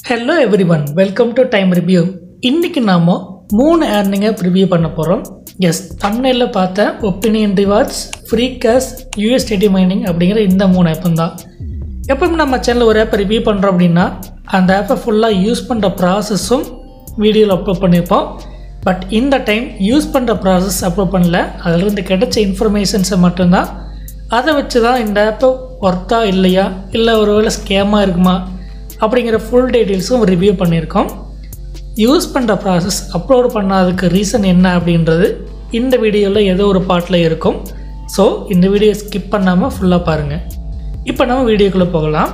Hello everyone, welcome to Time Review. இன்னைக்கு நாம 3 earning review பண்ண போறோம். எஸ், thumbnailல பார்த்த opinion rewards, free cash, USDT mining அப்படிங்கிற இந்த 3 ஆப் தான். எப்பவும் நம்ம சேனல்ல ஒரு ஆப் ரிவ்யூ பண்றோம் அப்படினா அந்த ஆப்பை ஃபுல்லா யூஸ் பண்ற processம் வீடியோல அப்லோட் பண்ணிருப்போம். பட் இந்த டைம் யூஸ் பண்ற process அப்லோட் பண்ணல. அதில இருந்து கிடைச்ச இன்ஃபர்மேஷன்ஸ் மட்டும் தான். அதை வச்சு தான் இந்த ஆப் வர்த்தா இல்லையா இல்ல ஒருவேளை ஸ்கேமா இருக்குமா அப்படிங்கிற ஃபுல் டீடைல்ஸும் ரிவ்யூ பண்ணியிருக்கோம். யூஸ் பண்ணுற ப்ராசஸ் அப்லோட் பண்ணாததுக்கு ரீசன் என்ன அப்படின்றது இந்த வீடியோவில் ஏதோ ஒரு பார்ட்டில் இருக்கும். ஸோ இந்த வீடியோ ஸ்கிப் பண்ணாமல் ஃபுல்லாக பாருங்கள். இப்போ நம்ம வீடியோக்குள்ளே போகலாம்.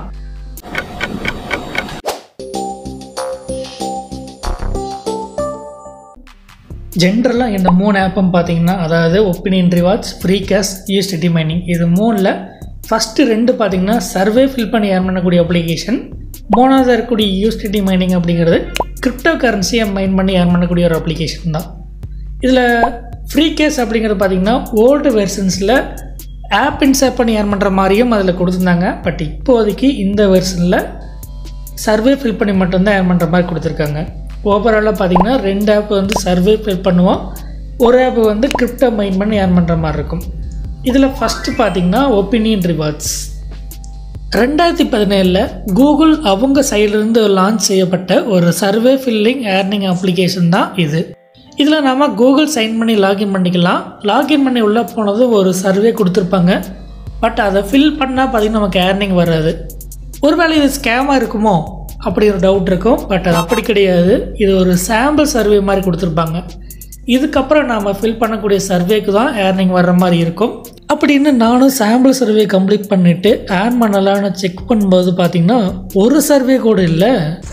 ஜென்ரலாக இந்த 3 ஆப்பும் பார்த்தீங்கன்னா, அதாவது opinion rewards, free cash, USDT mining, இது 3ல் ஃபஸ்ட்டு 2 பார்த்தீங்கன்னா சர்வே ஃபில் பண்ணி ஏர்ன் பண்ணக்கூடிய அப்ளிகேஷன். 3வது இருக்கக்கூடிய USDT மைனிங் அப்படிங்கிறது கிரிப்டோ கரன்சியை மைன் பண்ணி ஏர்ன் பண்ணக்கூடிய ஒரு அப்ளிகேஷன் தான். இதில் ஃப்ரீ கேஷ் அப்படிங்கிறது பார்த்திங்கன்னா ஓல்டு வெர்ஷன்ஸில் ஆப் இன்ஸ்டால் பண்ணி ஏர்ன் பண்ணுற மாதிரியும் அதில் கொடுத்துருந்தாங்க. பட் இப்போதைக்கு இந்த வெர்ஷனில் சர்வே ஃபில் பண்ணி மட்டும்தான் ஏர்ன் பண்ணுற மாதிரி கொடுத்துருக்காங்க. ஓவராலாக பார்த்திங்கன்னா 2 ஆப் வந்து சர்வே ஃபில் பண்ணுவோம், ஒரு ஆப் வந்து கிரிப்டோ மைன் பண்ணி ஏர்ன் பண்ணுற மாதிரி இருக்கும். இதில் ஃபஸ்ட்டு பார்த்திங்கன்னா ஒப்பீனியன் ரிவார்ட்ஸ். 2017 கூகுள் அவங்க சைட்லேருந்து லான்ச் செய்யப்பட்ட ஒரு சர்வே ஃபில்லிங் ஏர்னிங் அப்ளிகேஷன் தான் இது. இதில் நம்ம கூகுள் சைன் பண்ணி லாகின் பண்ணிக்கலாம். லாகின் பண்ணி உள்ளே போனது ஒரு சர்வே கொடுத்துருப்பாங்க. பட் அதை ஃபில் பண்ணால் பார்த்திங்கன்னா நமக்கு ஏர்னிங் வராது. ஒருவேளை இது ஸ்கேமாக இருக்குமோ அப்படி ஒரு டவுட் இருக்கும். பட் அது அப்படி கிடையாது. இது ஒரு சாம்பிள் சர்வே மாதிரி கொடுத்துருப்பாங்க. இதுக்கப்புறம் நாம் ஃபில் பண்ணக்கூடிய சர்வேக்கு தான் ஏர்னிங் வர்ற மாதிரி இருக்கும். அப்படின்னு நானும் சாம்பிள் சர்வே கம்ப்ளீட் பண்ணிவிட்டு ஏர்ன் பண்ணலான்னு செக் பண்ணும்போது பார்த்திங்கன்னா ஒரு சர்வே கூட இல்லை,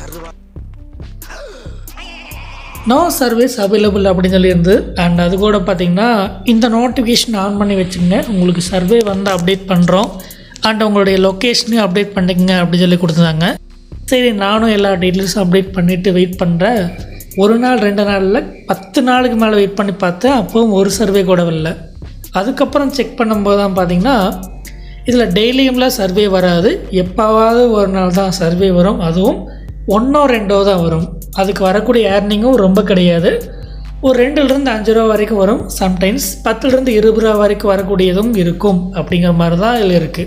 நோ சர்வீஸ் அவைலபிள் அப்படின்னு சொல்லியிருந்து. அண்ட் அது கூட பார்த்திங்கன்னா இந்த நோட்டிஃபிகேஷன் ஆன் பண்ணி வச்சுங்க, உங்களுக்கு சர்வே வந்து அப்டேட் பண்ணுறோம் அண்ட் உங்களுடைய லொக்கேஷனையும் அப்டேட் பண்ணிக்கங்க அப்படின்னு சொல்லி கொடுத்துருந்தாங்க. சரி, நானும் எல்லா டீட்டெயில்ஸும் அப்டேட் பண்ணிவிட்டு வெயிட் பண்ணுறேன். ஒரு நாள் 2 நாளில் 10 நாளுக்கு மேலே வெயிட் பண்ணி பார்த்தேன். அப்போவும் ஒரு சர்வே கூட இல்லை. அதுக்கப்புறம் செக் பண்ணும்போது தான் பார்த்திங்கன்னா இதில் டெய்லியும்லாம் சர்வே வராது, எப்போவாவது ஒரு நாள் தான் சர்வே வரும். அதுவும் 1 or 2 தான் வரும். அதுக்கு வரக்கூடிய ஏர்னிங்கும் ரொம்ப கிடையாது. ஒரு 2லேருந்து 5 ரூபா வரைக்கும் வரும். சம்டைம்ஸ் 10லேருந்து 20 ரூபா வரைக்கும் வரக்கூடியதும் இருக்கும். அப்படிங்கிற மாதிரி தான் இதில் இருக்குது.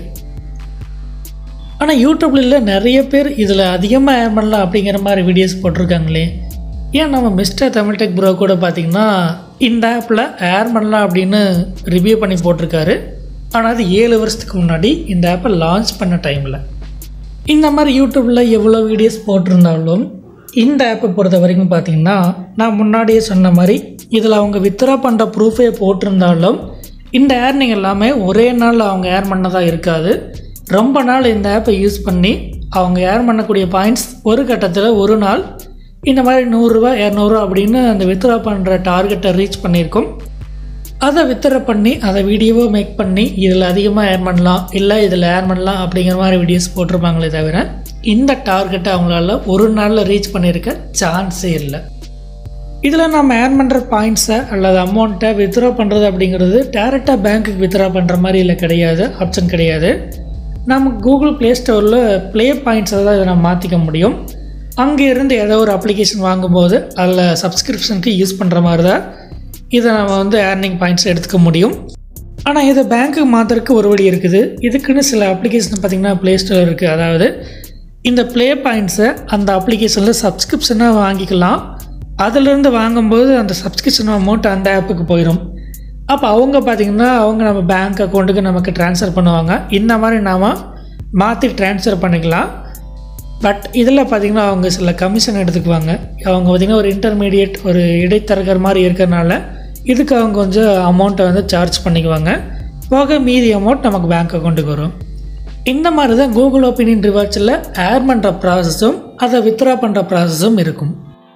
ஆனால் யூடியூப்ல நிறைய பேர் இதில் அதிகமாக ஏர்ன் பண்ணலாம் அப்படிங்கிற மாதிரி வீடியோஸ் போட்டிருக்காங்களே. ஏன் நம்ம மிஸ்டர் தமிழ் டெக் ப்ரோ கூட பார்த்திங்கன்னா இந்த ஆப்பில் ஏர்ன் பண்ணலாம் அப்படின்னு ரிவ்யூ பண்ணி போட்டிருக்காரு. ஆனால் அது 7 வருஷத்துக்கு முன்னாடி இந்த ஆப்பை லான்ச் பண்ண டைமில். இந்த மாதிரி யூடியூப்பில் எவ்வளோ வீடியோஸ் போட்டிருந்தாலும் இந்த ஆப்பை பொறுத்த வரைக்கும் பார்த்திங்கன்னா நான் முன்னாடியே சொன்ன மாதிரி இதில் அவங்க வித்ட்ரா பண்ணுற ப்ரூஃபே போட்டிருந்தாலும் இந்த ஏர்னிங் எல்லாமே ஒரே நாள் அவங்க ஏர்ன் பண்ணதாக இருக்காது. ரொம்ப நாள் இந்த ஆப்பை யூஸ் பண்ணி அவங்க ஏர்ன் பண்ணக்கூடிய பாயிண்ட்ஸ் ஒரு கட்டத்தில் ஒரு நாள் இந்த மாதிரி 100 ரூபா 200 ரூபா அப்படின்னு அந்த வித்ட்ரா பண்ணுற டார்கெட்டை ரீச் பண்ணியிருக்கோம். அதை வித்ட்ரா பண்ணி அதை வீடியோவை மேக் பண்ணி இதில் அதிகமாக ஏர்ன் பண்ணலாம், இல்லை இதில் ஏர்ன் பண்ணலாம் அப்படிங்கிற மாதிரி வீடியோஸ் போட்டிருப்பாங்களே தவிர இந்த டார்கெட்டை அவங்களால ஒரு நாளில் ரீச் பண்ணியிருக்க சான்ஸே இல்லை. இதில் நம்ம ஏர்ன் பண்ணுற பாயிண்ட்ஸை அல்லது அமௌண்ட்டை வித்ட்ரா பண்ணுறது அப்படிங்கிறது டேரெக்டாக பேங்க்குக்கு வித்ட்ரா பண்ணுற மாதிரி இல்லை, கிடையாது, ஆப்ஷன் கிடையாது. நம்ம கூகுள் ப்ளே ஸ்டோரில் ப்ளே பாயிண்ட்ஸை தான் இதை நம்ம மாற்றிக்க முடியும். அங்கே இருந்து ஏதோ ஒரு அப்ளிகேஷன் வாங்கும்போது அதில் சப்ஸ்கிரிப்ஷனுக்கு யூஸ் பண்ணுற மாதிரி தான் இதை நம்ம வந்து ஏர்னிங் பாயிண்ட்ஸ் எடுத்துக்க முடியும். ஆனால் இதை பேங்க்குக்கு மாற்றுறதுக்கு ஒரு வழி இருக்குது. இதுக்குன்னு சில அப்ளிகேஷன் பார்த்திங்கன்னா ப்ளே ஸ்டோர் இருக்குது. அதாவது இந்த ப்ளே பாயிண்ட்ஸை அந்த அப்ளிகேஷனில் சப்ஸ்கிரிப்ஷனாக வாங்கிக்கலாம். அதிலிருந்து வாங்கும்போது அந்த சப்ஸ்கிரிப்ஷன் அமௌண்ட் அந்த ஆப்புக்கு போயிடும். அப்போ அவங்க பார்த்திங்கன்னா அவங்க நம்ம பேங்க் அக்கௌண்ட்டுக்கு நமக்கு ட்ரான்ஸ்ஃபர் பண்ணுவாங்க. இந்த மாதிரி நாம் மாற்றி ட்ரான்ஸ்ஃபர் பண்ணிக்கலாம். பட் இதில் பார்த்திங்கன்னா அவங்க சில கமிஷன் எடுத்துக்குவாங்க. அவங்க பார்த்திங்கன்னா ஒரு இன்டர்மீடியேட், ஒரு இடைத்தரகர் மாதிரி இருக்கிறனால இதுக்கு அவங்க கொஞ்சம் அமௌண்ட்டை வந்து சார்ஜ் பண்ணிக்குவாங்க. போக மீதி அமௌண்ட் நமக்கு பேங்க் அக்கௌண்ட்டுக்கு வரும். இந்த மாதிரி தான் கூகுள் ஒப்பீனியன் ரிவார்ட்ஸில் ஏர்ன் பண்ணுற ப்ராசஸும் அதை வித்ட்ரா பண்ணுற ப்ராசஸும் இருக்கும்.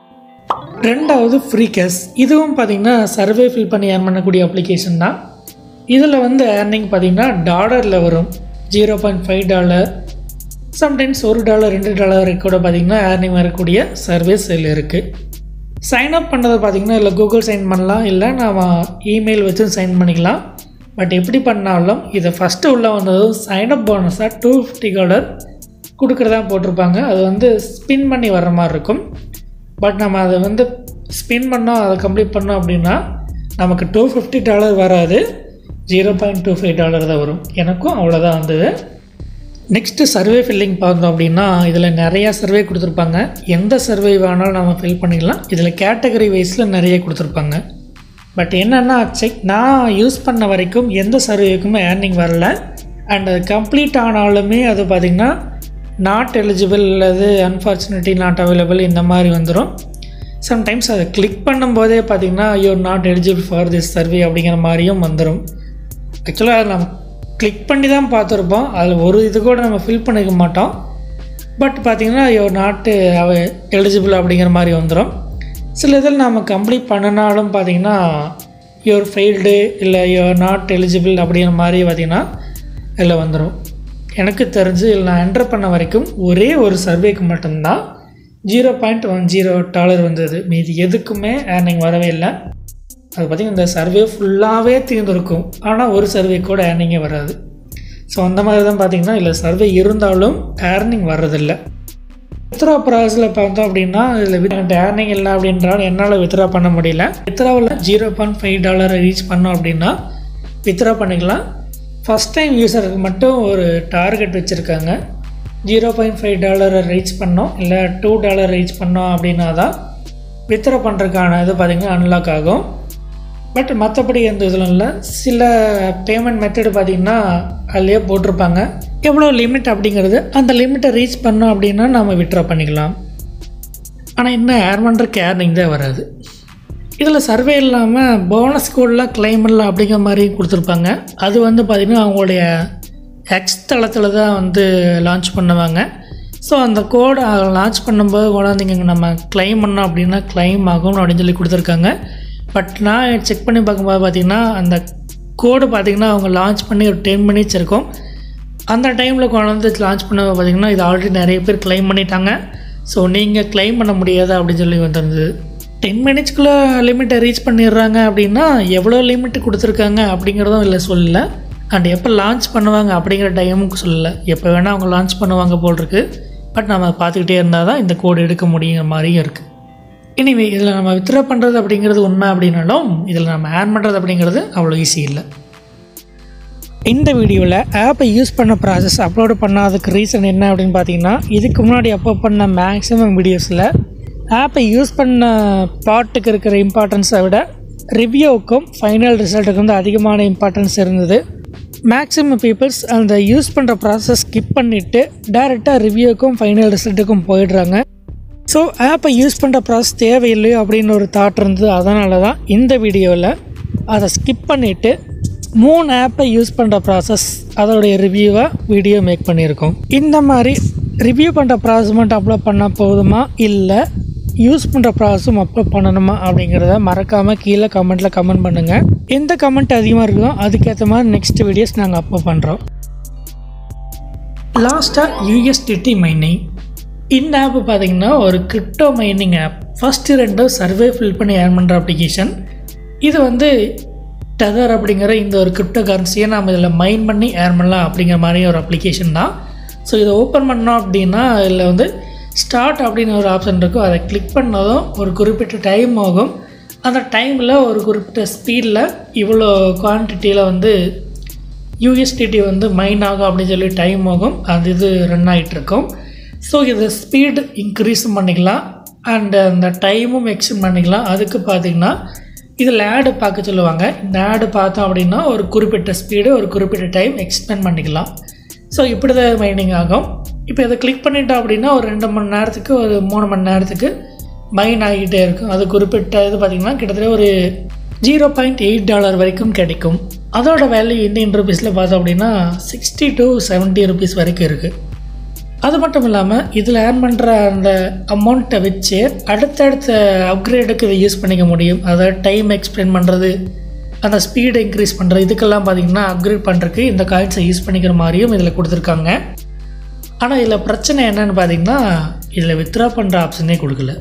2வது ஃப்ரீ கேஷ். இதுவும் பார்த்திங்கன்னா சர்வே ஃபில் பண்ணி ஏர்ன் பண்ணக்கூடிய அப்ளிகேஷன் தான். இதில் வந்து ஏர்னிங் பார்த்திங்கன்னா டாலரில் வரும். $0.5, சம்டைம்ஸ் $1 $2 கூட பார்த்திங்கன்னா ஏர்னிங் வரக்கூடிய சர்வீஸ் இதில் இருக்குது. சைன்அப் பண்ணுறது பார்த்திங்கன்னா இல்லை கூகுள் சைன் பண்ணலாம், இல்லை நாம் இமெயில் வச்சு சைன் பண்ணிக்கலாம். பட் எப்படி பண்ணாலும் இதை ஃபஸ்ட்டு உள்ளே வந்ததும் சைன்அப் போனஸாக $250 கொடுக்குறதா போட்டிருப்பாங்க. அது வந்து ஸ்பின் பண்ணி வர்ற மாதிரி இருக்கும். பட் நம்ம அதை வந்து ஸ்பின் பண்ணோம், அதை கம்ப்ளீட் பண்ணோம் அப்படின்னா நமக்கு $250 வராது, $0.25 தான் வரும். எனக்கும் அவ்வளோதான் வந்தது. நெக்ஸ்ட்டு சர்வே ஃபில்லிங் பார்த்தோம் அப்படின்னா இதில் நிறையா சர்வே கொடுத்துருப்பாங்க. எந்த சர்வே வேணாலும் நம்ம ஃபில் பண்ணிக்கலாம். இதில் கேட்டகரி வைஸில் நிறைய கொடுத்துருப்பாங்க. பட் என்னென்னா நான் யூஸ் பண்ண வரைக்கும் எந்த சர்வேக்குமே ஏர்னிங் வரல. அண்ட் அது கம்ப்ளீட் ஆனாலுமே அது பார்த்திங்கன்னா நாட் எலிஜிபிள் அல்லது அன்ஃபார்ச்சுனேட்லி நாட் அவைலபிள் இந்த மாதிரி வந்துடும். சம்டைம்ஸ் அதை கிளிக் பண்ணும்போதே பார்த்திங்கன்னா you're not eligible for this survey அப்படிங்கிற மாதிரியும் வந்துடும். ஆக்சுவலாக நம்ம கிளிக் பண்ணி தான் பார்த்துருப்போம், அதில் ஒரு இது கூட நம்ம ஃபில் பண்ணிக்க மாட்டோம். பட் பார்த்திங்கன்னா யூஆர் நாட் எலிஜிபிள் அப்படிங்கிற மாதிரி வந்துடும். சில இதில் நம்ம கம்ப்ளீட் பண்ணினாலும் பார்த்திங்கன்னா யூஆர் ஃபெயில்டு இல்லை யூஆர் நாட் எலிஜிபிள் அப்படிங்கிற மாதிரி பார்த்திங்கன்னா இதில் வந்துடும். எனக்கு தெரிஞ்சு இதில் நான் என்டர் பண்ண வரைக்கும் ஒரே ஒரு சர்வேக்கு மட்டும்தான் $0.10 வந்தது. மீதி எதுக்குமே ஏர்னிங் வரவே இல்லை. அது பார்த்திங்கன்னா இந்த சர்வே ஃபுல்லாகவே தீர்ந்துருக்கும், ஆனால் ஒரு சர்வே கூட ஏர்னிங்கே வராது. ஸோ அந்த மாதிரி தான் பார்த்திங்கன்னா இல்லை சர்வே இருந்தாலும் ஏர்னிங் வர்றதில்லை. வித்ரா ப்ராசஸில் பார்த்தோம் அப்படின்னா இதில் ஏர்னிங் இல்லை அப்படின்றாலும் என்னால் வித்ரா பண்ண முடியல. வித்ராவில் $0.5 ரீச் பண்ணோம் அப்படின்னா வித்ரா பண்ணிக்கலாம். ஃபஸ்ட் டைம் யூஸருக்கு மட்டும் ஒரு டார்கெட் வச்சுருக்காங்க. $0.5 ரீச் பண்ணோம் இல்லை $2 ரீச் பண்ணோம் அப்படின்னா தான் வித்ரா பண்ணுறதுக்கான இது பார்த்திங்கன்னா அன்லாக் ஆகும். பட் மற்றபடி எந்த இதிலும் இல்லை. சில பேமெண்ட் மெத்தடு பார்த்திங்கன்னா அதிலே போட்டிருப்பாங்க எவ்வளோ லிமிட் அப்படிங்கிறது. அந்த லிமிட்டை ரீச் பண்ணோம் அப்படின்னா நம்ம வித்ரா பண்ணிக்கலாம். ஆனால் இன்னும் ஏர் பண்ணுறதுக்கு ஏர்னிங் தான் வராது. இதில் சர்வே இல்லாமல் போனஸ் கோடெலாம் கிளைம் பண்ணலாம் அப்படிங்கிற மாதிரி கொடுத்துருப்பாங்க. அது வந்து பார்த்திங்கன்னா அவங்களுடைய எக்ஸ் தளத்தில் தான் வந்து லான்ச் பண்ணுவாங்க. ஸோ அந்த கோடை லான்ச் பண்ணும்போது கொண்டாந்திங்க நம்ம கிளைம் பண்ணோம் அப்படின்னா கிளைம் ஆகும் அப்படின்னு சொல்லி கொடுத்துருக்காங்க. பட் நான் செக் பண்ணி பார்க்கும்போது பார்த்திங்கன்னா அந்த கோடு பார்த்திங்கன்னா அவங்க லான்ச் பண்ணி ஒரு 10 minutes இருக்கும். அந்த டைமில் கொண்டாந்து லான்ச் பண்ண பார்த்திங்கன்னா இது ஆல்ரெடி நிறைய பேர் கிளைம் பண்ணிட்டாங்க. ஸோ நீங்கள் கிளைம் பண்ண முடியாது அப்படின்னு சொல்லி வந்துருந்தது. 10 minutesக்குள்ளே லிமிட்டை ரீச் பண்ணிடுறாங்க அப்படின்னா எவ்வளோ லிமிட்டு கொடுத்துருக்காங்க அப்படிங்கிறதும் இல்லை சொல்லலை. அண்ட் எப்போ லான்ச் பண்ணுவாங்க அப்படிங்கிற டைமுக்கு சொல்லலை. எப்போ வேணால் அவங்க லான்ச் பண்ணுவாங்க போல் இருக்குது. பட் நம்ம பார்த்துக்கிட்டே இருந்தால் தான் இந்த கோடு எடுக்க முடியுங்கிற மாதிரியும் இருக்குது. எனிவே இதில் நம்ம வித்ரா பண்ணுறது அப்படிங்கிறது உண்மை அப்படின்னாலும் இதில் நம்ம ஏர்ன் பண்ணுறது அப்படிங்கிறது அவ்வளோ ஈஸி இல்லை. இந்த வீடியோவில் ஆப்பை யூஸ் பண்ண ப்ராசஸ் அப்லோடு பண்ணாததுக்கு ரீசன் என்ன அப்படின்னு பார்த்தீங்கன்னா இதுக்கு முன்னாடி அப்லோட் பண்ண மேக்ஸிமம் வீடியோஸில் ஆப்பை யூஸ் பண்ண பாட்டுக்கு இருக்கிற இம்பார்ட்டன்ஸை விட ரிவ்யூவுக்கும் ஃபைனல் ரிசல்ட்டுக்கு வந்து அதிகமான இம்பார்ட்டன்ஸ் இருந்தது. மேக்ஸிமம் பீப்புள்ஸ் அந்த யூஸ் பண்ணுற ப்ராசஸ் ஸ்கிப் பண்ணிவிட்டு டேரெக்டாக ரிவ்யூவுக்கும் ஃபைனல் ரிசல்ட்டுக்கும் போயிடுறாங்க. ஸோ ஆப்பை யூஸ் பண்ணுற ப்ராசஸ் தேவையில்லையோ அப்படின்னு ஒரு தாட் இருந்தது. அதனால தான் இந்த வீடியோவில் அதை ஸ்கிப் பண்ணிவிட்டு 3 ஆப்பை யூஸ் பண்ணுற ப்ராசஸ் அதோடைய ரிவ்யூவாக வீடியோ மேக் பண்ணியிருக்கோம். இந்த மாதிரி ரிவ்யூ பண்ணுற ப்ராசஸ் மட்டும் அப்லோட் பண்ணால் போதுமா இல்லை யூஸ் பண்ணுற ப்ராசஸும் அப்லோட் பண்ணணுமா அப்படிங்கிறத மறக்காமல் கீழே கமெண்ட்டில் கமெண்ட் பண்ணுங்கள். எந்த கமெண்ட் அதிகமாக இருக்கோ அதுக்கேற்ற மாதிரி நெக்ஸ்ட் வீடியோஸ் நாங்கள் அப்லோட் பண்ணுறோம். லாஸ்ட்டாக USDT மைனிங். இந்த ஆப் பார்த்திங்கன்னா ஒரு crypto mining app. First 2 survey fill பண்ணி ஏர்ன் பண்ணுற அப்ளிகேஷன். இது வந்து டெதர் அப்படிங்கிற இந்த ஒரு கிரிப்டோ கரன்சியை நம்ம இதில் மைன் பண்ணி ஏர்ன் பண்ணலாம் அப்படிங்கிற மாதிரி ஒரு அப்ளிகேஷன் தான். ஸோ இதை ஓப்பன் பண்ணோம் அப்படின்னா இதில் வந்து ஸ்டார்ட் அப்படின்னு ஒரு ஆப்ஷன் இருக்கும். அதை கிளிக் பண்ணதும் ஒரு குறிப்பிட்ட டைம் ஆகும். அந்த டைமில் ஒரு குறிப்பிட்ட ஸ்பீடில் இவ்வளோ குவான்டிட்டியில் வந்து USDT வந்து மைன் ஆகும் அப்படின்னு சொல்லி டைம் ஆகும். அது இது ரன் ஆகிட்டுருக்கும். ஸோ இதை ஸ்பீடு இன்க்ரீஸும் பண்ணிக்கலாம் அண்ட் அந்த டைமும் எக்ஸ்டெண்ட் பண்ணிக்கலாம். அதுக்கு பார்த்திங்கன்னா இதில் ஆடு பார்க்க சொல்லுவாங்க. இந்த ஆடு பார்த்தோம் அப்படின்னா ஒரு குறிப்பிட்ட ஸ்பீடு ஒரு குறிப்பிட்ட டைம் எக்ஸ்டெண்ட் பண்ணிக்கலாம். ஸோ இப்படி தான் மைனிங் ஆகும். இப்போ இதை கிளிக் பண்ணிட்டோம் அப்படின்னா ஒரு 2 மணி நேரத்துக்கு ஒரு 3 மணி நேரத்துக்கு மைன் ஆகிட்டே இருக்கும். அது குறிப்பிட்ட இது பார்த்திங்கன்னா கிட்டத்தட்ட ஒரு $0.8 வரைக்கும் கிடைக்கும். அதோட வேல்யூ இந்தியன் ருபீஸில் பார்த்தோம் அப்படின்னா 60 to 70 rupees வரைக்கும் இருக்குது. அது மட்டும் இல்லாமல் இதில் ஏர்ன் பண்ணுற அந்த அமௌண்ட்டை வச்சு அடுத்தடுத்த அப்கிரேடுக்கு இதை யூஸ் பண்ணிக்க முடியும். அதாவது டைம் எக்ஸ்பிளைன் பண்ணுறது, அந்த ஸ்பீடை இன்க்ரீஸ் பண்ணுறது, இதுக்கெல்லாம் பார்த்திங்கன்னா அப்கிரேட் பண்ணுறதுக்கு இந்த காயின்ஸை யூஸ் பண்ணிக்கிற மாதிரியும் இதில் கொடுத்துருக்காங்க. ஆனால் இதில் பிரச்சனை என்னென்னு பார்த்திங்கன்னா இதில் வித்ரா பண்ணுற ஆப்ஷனே கொடுக்கல.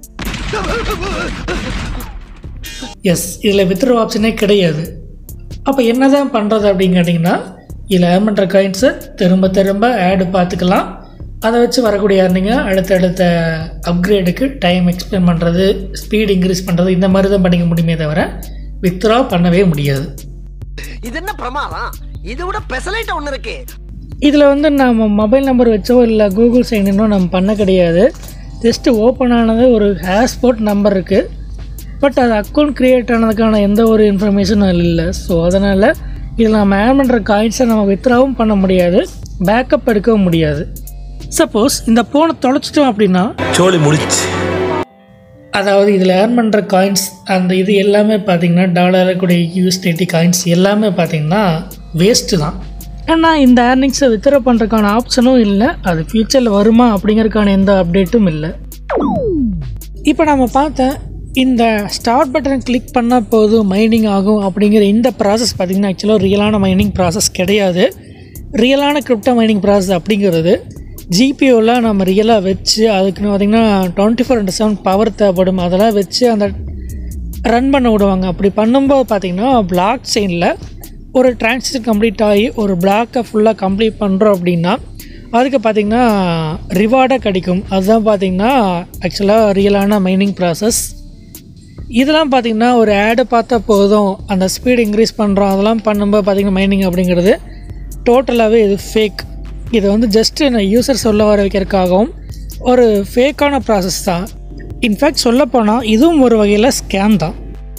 எஸ், இதில் வித்ரா ஆப்ஷனே கிடையாது. அப்போ என்ன தான் பண்ணுறது அப்படின்னு கேட்டிங்கன்னா இதில் ஏர்ன் பண்ணுற காயின்ஸை திரும்ப திரும்ப ஆடு பார்த்துக்கலாம். அதை வச்சு வரக்கூடிய ஏர்னிங்கை அடுத்தடுத்த அப்கிரேடுக்கு டைம் எக்ஸ்பெண்ட் பண்ணுறது, ஸ்பீட் இன்க்ரீஸ் பண்ணுறது, இந்த மாதிரி தான் பண்ணிக்க முடியுமே தவிர வித்ட்ரா பண்ணவே முடியாது. இது என்ன பிரமாதம், இது விட ஸ்பெஷலைட் ஒன்று இருக்கு. இதில் வந்து நம்ம மொபைல் நம்பர் வச்சோ இல்லை கூகுள் சைன்இன்னோ நம்ம பண்ண கிடையாது. ஜஸ்ட்டு ஓப்பன் ஆனது ஒரு ஹேஷ்போர்ட் நம்பர் இருக்குது, பட் அது அக்கௌண்ட் க்ரியேட் ஆனதுக்கான எந்த ஒரு இன்ஃபர்மேஷனும் இல்லை. ஸோ அதனால் இதில் நம்ம ஏர்ன் பண்ணுற காயின்ஸை நம்ம வித்ட்ராவும் பண்ண முடியாது, பேக்கப் எடுக்கவும் முடியாது. சப்போஸ் இந்த ஃபோனை தொலைச்சிட்டோம் அப்படின்னா சோலி முடிச்சு. அதாவது இதில் ஏர்ன் பண்ணுற காயின்ஸ் அந்த இது எல்லாமே பார்த்திங்கன்னா டாலர் கூடிய யூஎஸ்டிடி காயின்ஸ் எல்லாமே பார்த்திங்கன்னா வேஸ்ட்டு தான். ஆனால் இந்த ஏர்னிங்ஸை வித்ட்ரா பண்ணுறதுக்கான ஆப்ஷனும் இல்லை, அது ஃப்யூச்சரில் வருமா அப்படிங்கிறதுக்கான எந்த அப்டேட்டும் இல்லை. இப்போ நம்ம பார்த்தேன் இந்த ஸ்டார்ட் பட்டன் கிளிக் பண்ணால் போதும் மைனிங் ஆகும் அப்படிங்கிற இந்த ப்ராசஸ் பார்த்திங்கன்னா ஆக்சுவலாக ரியலான மைனிங் ப்ராசஸ் கிடையாது. ரியலான கிரிப்டோ மைனிங் ப்ராசஸ் அப்படிங்கிறது ஜிபிஓவில் நம்ம ரியலாக வச்சு அதுக்குன்னு பார்த்திங்கன்னா 24/7 பவர் தேவைப்படும், அதெல்லாம் வச்சு அந்த ரன் பண்ண விடுவாங்க. அப்படி பண்ணும்போது பார்த்திங்கன்னா பிளாக் செயினில் ஒரு டிரான்சாக்ஷன் கம்ப்ளீட் ஆகி ஒரு பிளாக்கை ஃபுல்லாக கம்ப்ளீட் பண்ணுறோம் அப்படின்னா அதுக்கு பார்த்திங்கன்னா ரிவார்டாக கிடைக்கும். அதுதான் பார்த்திங்கன்னா ஆக்சுவலாக ரியலான மைனிங் ப்ராசஸ். இதெல்லாம் பார்த்திங்கன்னா ஒரு ஆடை பார்த்தா போதும் அந்த ஸ்பீட் இன்க்ரீஸ் பண்ணுறோம் அதெல்லாம் பண்ணும்போது பார்த்திங்கன்னா மைனிங் அப்படிங்கிறது டோட்டலாகவே இது ஃபேக். இது வந்து ஜஸ்ட்டு நான் யூசர் சொல்ல வர வைக்கிறதுக்காகவும் ஒரு ஃபேக்கான ப்ராசஸ் தான். இன்ஃபேக்ட் சொல்லப்போனால் இதுவும் ஒரு வகையில் ஸ்கேம் தான்.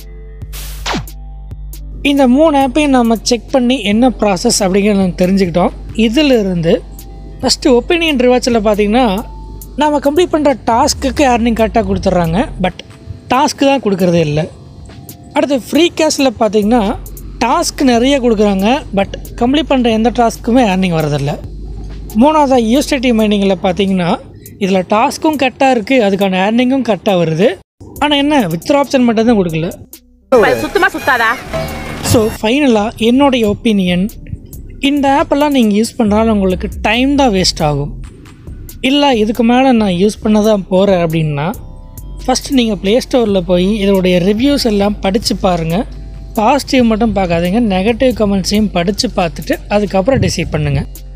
இந்த 3 ஆப்பையும் நம்ம செக் பண்ணி என்ன ப்ராசஸ் அப்படிங்கிறத நம்ம தெரிஞ்சுக்கிட்டோம். இதிலிருந்து ஃபஸ்ட்டு ஒப்பீனியன் ரிவார்ட்ஸில் பார்த்திங்கன்னா நம்ம கம்ப்ளீட் பண்ணுற டாஸ்க்குக்கு ஏர்னிங் கரெக்டாக கொடுத்துட்றாங்க, பட் டாஸ்க்கு தான் கொடுக்குறதே இல்லை. அடுத்து ஃப்ரீ கேஷில் பார்த்திங்கன்னா டாஸ்க் நிறைய கொடுக்குறாங்க, பட் கம்ப்ளீட் பண்ணுற எந்த டாஸ்க்குமே ஏர்னிங் வரதில்லை. மூணாவதாக யூஎஸ்டிடி மைனிங்கில் பார்த்திங்கன்னா இதில் டாஸ்க்கும் கரெக்டாக இருக்குது, அதுக்கான ஏர்னிங்கும் கரெக்டாக வருது, ஆனால் என்ன வித்ட்ரா ஆப்ஷன் மட்டும் தான் கொடுக்கல. சுத்தமாக சுத்தாதா. ஸோ ஃபைனலாக என்னுடைய ஒப்பீனியன், இந்த ஆப்பெல்லாம் நீங்கள் யூஸ் பண்ணுறாலும் உங்களுக்கு டைம் தான் வேஸ்ட் ஆகும். இல்லை இதுக்கு மேலே நான் யூஸ் பண்ண தான் போகிறேன் அப்படின்னா ஃபஸ்ட்டு நீங்கள் ப்ளே ஸ்டோரில் போய் இதோடைய ரிவ்யூஸ் எல்லாம் படித்து பாருங்கள். பாசிட்டிவ் மட்டும் பார்க்காதீங்க, நெகட்டிவ் கமெண்ட்ஸையும் படித்து பார்த்துட்டு அதுக்கப்புறம் டிசைட் பண்ணுங்கள்.